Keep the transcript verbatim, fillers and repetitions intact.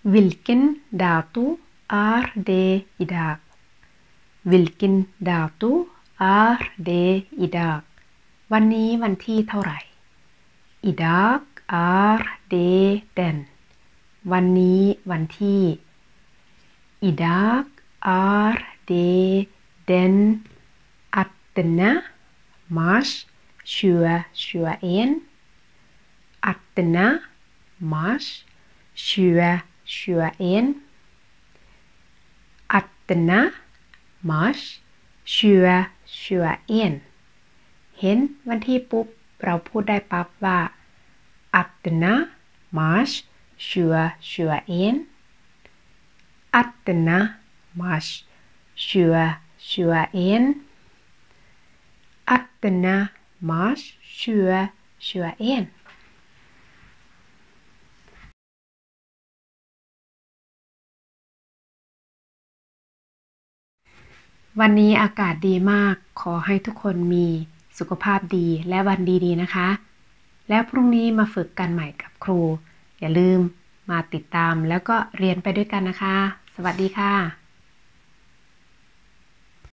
Vilken dato är det idag? Vilken dato är det idag? วันนี้วันที่เท่าไหร่ Idag är det den วันนี้วันที่ Idag är det den attende mars tjue tjueen attende mars tjue tjueen attende mars tjue tjueen เห็นวันที่ปุ๊บเราพูดได้ปั๊บว่า attende mars tjue tjueen attende mars tjue tjueen attende mars tjue tjueenวันนี้อากาศดีมากขอให้ทุกคนมีสุขภาพดีและวันดีๆนะคะแล้วพรุ่งนี้มาฝึกกันใหม่กับครูอย่าลืมมาติดตามแล้วก็เรียนไปด้วยกันนะคะสวัสดีค่ะ